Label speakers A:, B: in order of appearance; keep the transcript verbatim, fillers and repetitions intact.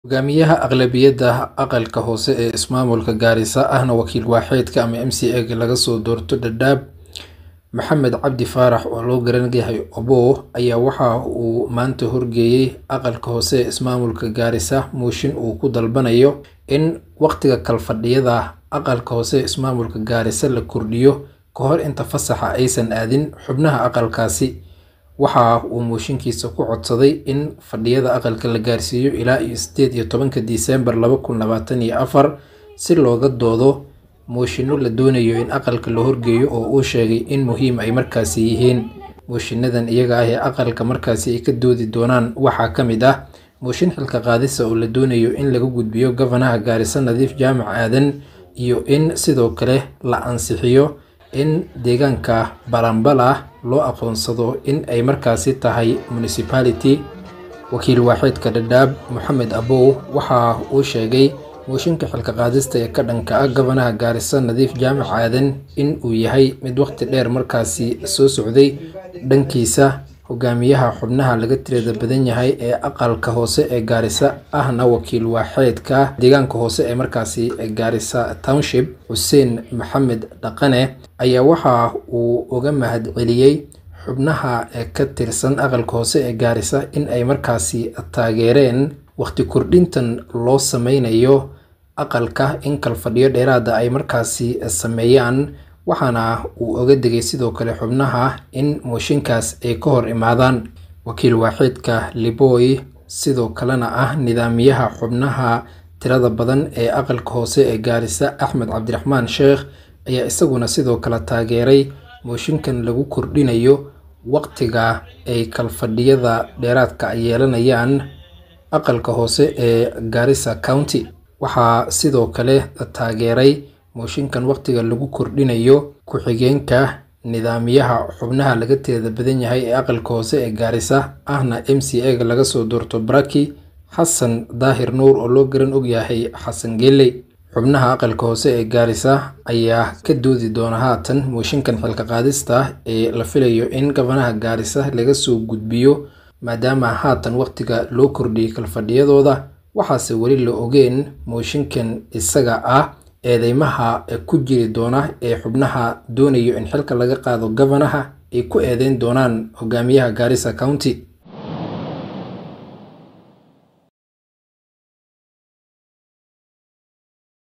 A: Hogaamiyaha aqlabiyadda aqalka hoose ee ismaamulka Garissa ahna wakiil waaxeedka ama M C A-ga laga soo doorto Dadaab, Maxamed Cabdi Faarax oo loo garan yahay Oboh, ayaa waxa uu maanta horgeeyay aqalka hoose ee ismaamulka Garissa mooshin uu ku dalbanayo in waqtiga kalfadhiyada aqalka hoose ee ismaamulka Garissa la kordhiyo ka hor inta fasaxa aysan aadin xubnaha aqalkaasi. Waxa uu mooshinkiisa ku codsaday in fadhiyada aqalka la gaarsiiyo ilaa sideed iyo tobanka Diseembar laba kun labaatan iyo afar si looga doodo mooshinno la doonayo in aqalka la horgeeyo oo uu sheegay in muhiim ay markaasi yihiin. Mooshinnadan iyaga ah ee aqalka markaasi ay ka doodi doonaan waxaa ka mid ah mooshin xilka qaadisa oo la doonayo in laga gudbiyo Gavanaha Garissa Nadiif Jaamac Aadan, iyo in sidoo kale la ansixiyo in deegaanka Balambala loo aqoonsado in ay markaasi tahay municipality. Wakiil waaxeedka Dadaab Maxamed Oboh waxa uu sheegay mooshinka xilka qaadista ee ka dhanka ah Gavanaha Garissa Nadiif Jaamac Aadan in uu yahay mid waqti dheer markaasi soo socday. Dhankiisa, hogaamiyaha xubnaha laga tirada badan yahay ee aqalka hoose ee Garissa ahna wakiil waaxeedka deegaanka hoose ee markaasi Garissa Township, Xuseen Maxamed Dhaqane, ayaa waxa uu uga mahadceliyay xubnaha ka tirsan aqalka hoose ee Garissa in ay markaasi taageereen waqti kordhintan loo sameynayo aqalka in kalfadhiyo dheeraada ay markaasi sameeyaan, waxaana uu uga digay sidoo kale xubnaha in mooshinkaas ay ka hor imaadaan. Wakiil waaxeedka Liboy sidoo kalena ah nidaamiyaha xubnaha tirada badan ee aqalka hoose ee Garissa Axmed Cabdiraxmaan Sheekh ayaa isaguna sidoo kale taageeray mooshinkan lagu kordhinayo waqtiga ay kalfadhiyada dheeraadka ay yeelanayaan aqalka hoose ee Garissa County. Waxaa sidoo kale taageeray mooshinkan waqtiga lagu kordhinayo ku-xigeenka nidaamiyaha xubnaha laga tirada badan yahay ee aqalka hoose ee Garissa ahna M C A-ga laga soo doorto Baraki Xasan Daahir Nuur oo loo garan og yahay Xasan Geeley. Xubnaha aqalka hoose ee Garissa ayaa ka doodi doona haatan mooshinkan xilka qaadista ee la filayo in Gavanaha Garissa laga soo gudbiyo maadaama haatan waqtiga loo kordhiyay kalfadhiyadooda. Waxaase weli la ogeen mooshinkan isaga ah eedeymaha ku jiri doona ee xubnaha doonayo in xilka laga qaado Gavanaha ay ku eedeyn doonaan hogaamiyaha Garissa County.